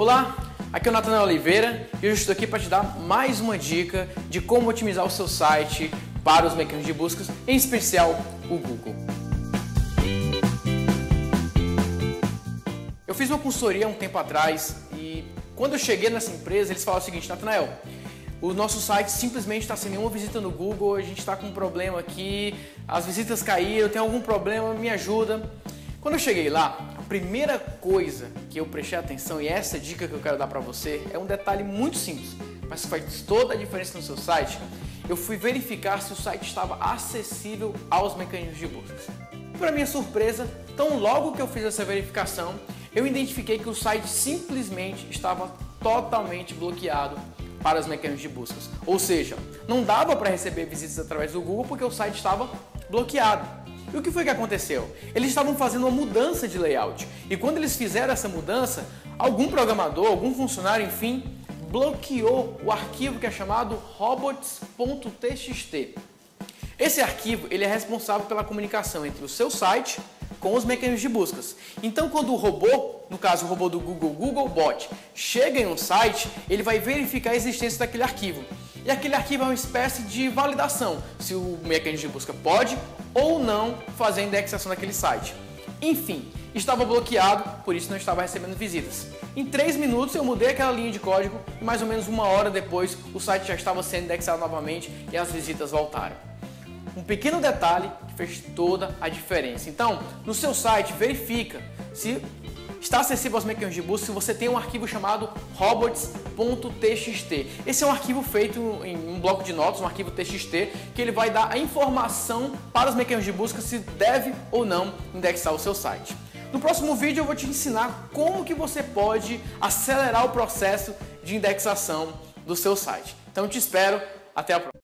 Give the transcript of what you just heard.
Olá, aqui é o Natanael Oliveira e eu estou aqui para te dar mais uma dica de como otimizar o seu site para os mecanismos de busca, em especial o Google. Eu fiz uma consultoria um tempo atrás e quando eu cheguei nessa empresa eles falaram o seguinte: Natanael, o nosso site simplesmente está sem nenhuma visita no Google, a gente está com um problema aqui, as visitas caíram, tem algum problema, me ajuda. Quando eu cheguei lá, a primeira coisa que eu prestei atenção, e essa dica que eu quero dar para você, é um detalhe muito simples, mas que faz toda a diferença no seu site. Eu fui verificar se o site estava acessível aos mecanismos de busca. Para minha surpresa, tão logo que eu fiz essa verificação, eu identifiquei que o site simplesmente estava totalmente bloqueado para os mecanismos de busca. Ou seja, não dava para receber visitas através do Google porque o site estava bloqueado. E o que foi que aconteceu? Eles estavam fazendo uma mudança de layout. E quando eles fizeram essa mudança, algum programador, algum funcionário, enfim, bloqueou o arquivo que é chamado robots.txt. Esse arquivo ele é responsável pela comunicação entre o seu site com os mecanismos de buscas. Então, quando o robô, no caso o robô do Google, Googlebot, chega em um site, ele vai verificar a existência daquele arquivo. E aquele arquivo é uma espécie de validação, se o mecanismo de busca pode ou não fazer a indexação daquele site. Enfim, estava bloqueado, por isso não estava recebendo visitas. Em 3 minutos eu mudei aquela linha de código e mais ou menos 1 hora depois o site já estava sendo indexado novamente e as visitas voltaram. Um pequeno detalhe que fez toda a diferença. Então, no seu site, verifica se está acessível aos mecanismos de busca, se você tem um arquivo chamado robots.txt. Esse é um arquivo feito em um bloco de notas, um arquivo TXT, que ele vai dar a informação para os mecanismos de busca se deve ou não indexar o seu site. No próximo vídeo eu vou te ensinar como que você pode acelerar o processo de indexação do seu site. Então eu te espero, até a próxima.